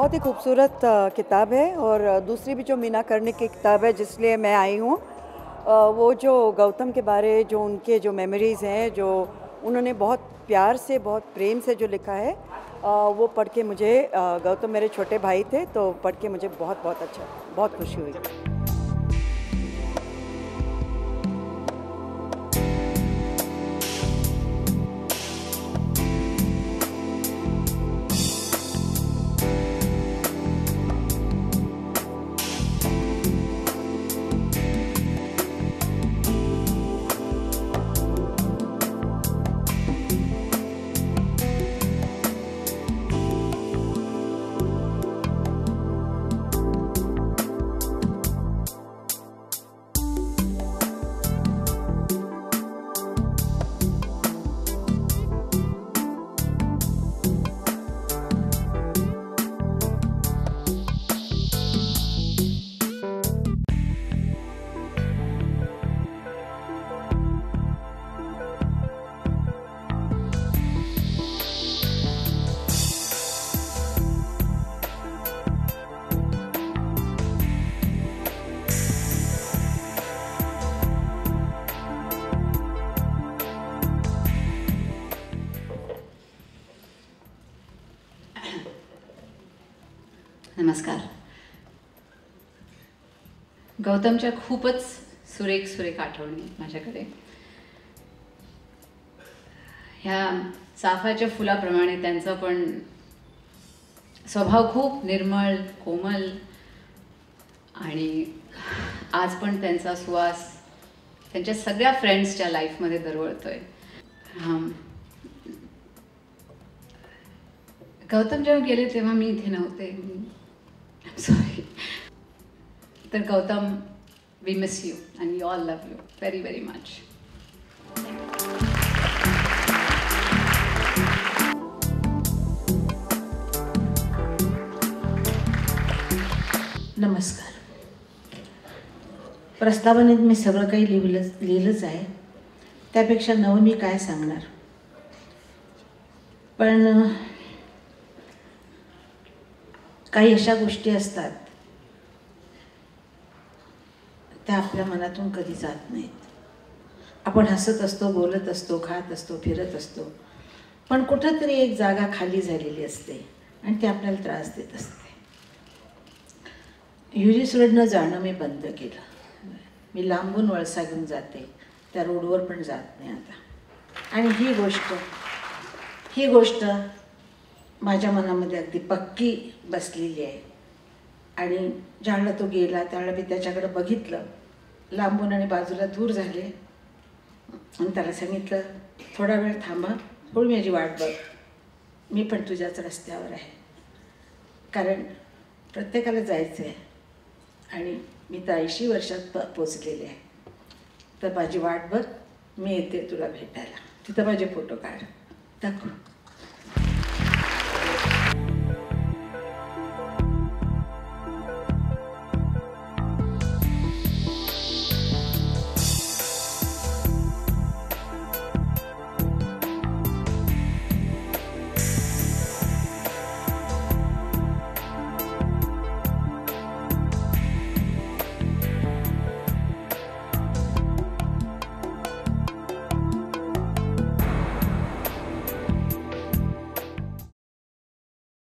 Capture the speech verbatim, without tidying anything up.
बहुत ही खूबसूरत किताब है और दूसरी भी जो मीना करने की किताब है जिसलिए मैं आई हूँ, वो जो गौतम के बारे, जो उनके जो मेमोरीज़ हैं, जो उन्होंने बहुत प्यार से, बहुत प्रेम से जो लिखा है, वो पढ़ के मुझे, गौतम मेरे छोटे भाई थे, तो पढ़ के मुझे बहुत बहुत अच्छा, बहुत खुशी हुई। नमस्कार. गौतमच्या खूपच सुरेख सुरेख आठवणी माझ्याकडे. ह्या चाफ्याच्या फुलाप्रमाणे त्यांचा पण स्वभाव खूप निर्मळ, कोमल आणि आज पण त्यांचा सुवास त्यांच्या सगळ्या फ्रेंड्सच्या लाईफमध्ये दरवळतोय. गौतम जेव्हा गेले तेव्हा मी इथे नव्हते. सॉरी. तर Gautam, we miss you and we all love you very very much. नमस्कार. प्रस्तावनेत मी सगळं काही लिहिलं लिहिलंच आहे, त्यापेक्षा नवं मी काय सांगणार. पण काही अशा गोष्टी असतात त्या आपल्या मनातून कधी जात नाहीत. आपण हसत असतो, बोलत असतो, खात असतो, फिरत असतो, पण कुठंतरी एक जागा खाली झालेली असते आणि ती आपल्याला त्रास देत असते. युजीसरोडनं जाणं मी बंद केलं. मी लांबून वळसा घेऊन जाते, त्या रोडवर पण जात नाही आता. आणि ही गोष्ट ही गोष्ट माझ्या मनामध्ये अगदी पक्की बसलेली आहे. आणि ज्यावेळेला तो गेला त्यावेळेला मी त्याच्याकडे बघितलं लांबून आणि बाजूला दूर झाले आणि त्याला सांगितलं, थोडा वेळ थांबा, थोडी माझी वाट बघ, मी पण तुझ्याच रस्त्यावर आहे. कारण प्रत्येकाला जायचं आहे आणि मी तर ऐंशी वर्षात प पोचलेले आहे. तर माझी वाट बघ, मी येते तुला भेटायला. तिथं माझे फोटो काढ, दाखव.